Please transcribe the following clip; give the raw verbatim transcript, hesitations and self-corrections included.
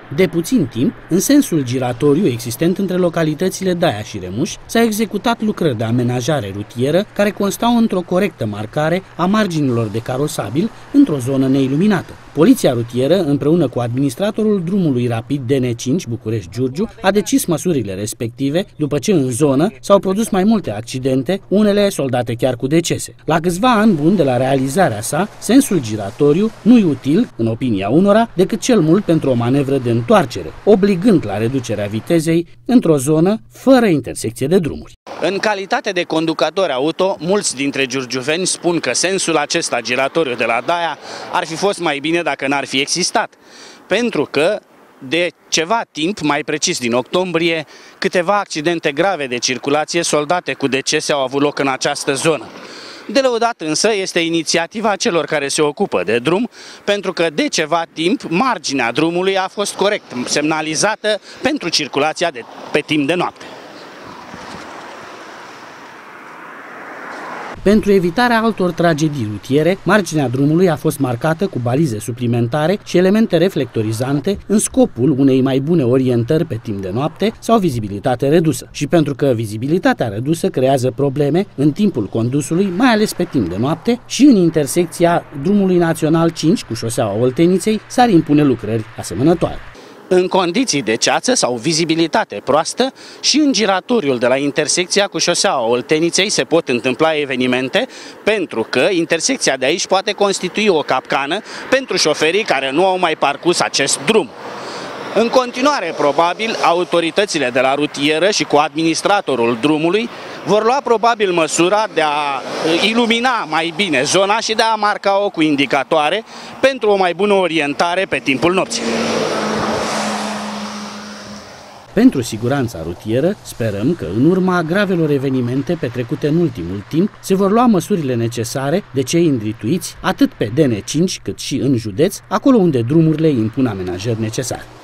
De puțin timp, în sensul giratoriu existent între localitățile Daia și Remuș, s-au executat lucrări de amenajare rutieră care constau într-o corectă marcare a marginilor de carosabil într-o zonă neiluminată. Poliția rutieră, împreună cu administratorul drumului rapid D N cinci București-Giurgiu, a decis măsurile respective după ce în zonă s-au produs mai multe accidente, unele soldate chiar cu decese. La câțiva ani buni de la realizarea sa, sensul giratoriu nu-i util, în opinia unora, decât cel mult pentru o manevră de întoarcere, obligând la reducerea vitezei într-o zonă fără intersecție de drumuri. În calitate de conducători auto, mulți dintre giurgiuveni spun că sensul acesta giratoriu de la Daia ar fi fost mai bine dacă n-ar fi existat, pentru că de ceva timp, mai precis din octombrie, câteva accidente grave de circulație, soldate cu decese au avut loc în această zonă. De lăudat însă este inițiativa celor care se ocupă de drum, pentru că de ceva timp marginea drumului a fost corect semnalizată pentru circulația de, pe timp de noapte. Pentru evitarea altor tragedii rutiere, marginea drumului a fost marcată cu balize suplimentare și elemente reflectorizante în scopul unei mai bune orientări pe timp de noapte sau vizibilitate redusă. Și pentru că vizibilitatea redusă creează probleme în timpul condusului, mai ales pe timp de noapte, și în intersecția drumului național cinci cu șoseaua Olteniței s-ar impune lucrări asemănătoare. În condiții de ceață sau vizibilitate proastă și în giratoriul de la intersecția cu șoseaua Olteniței se pot întâmpla evenimente, pentru că intersecția de aici poate constitui o capcană pentru șoferii care nu au mai parcurs acest drum. În continuare, probabil, autoritățile de la rutieră și cu administratorul drumului vor lua probabil măsura de a ilumina mai bine zona și de a marca-o cu indicatoare pentru o mai bună orientare pe timpul nopții. Pentru siguranța rutieră, sperăm că în urma gravelor evenimente petrecute în ultimul timp se vor lua măsurile necesare de cei îndrituiți atât pe D N cinci cât și în județ, acolo unde drumurile impun amenajări necesare.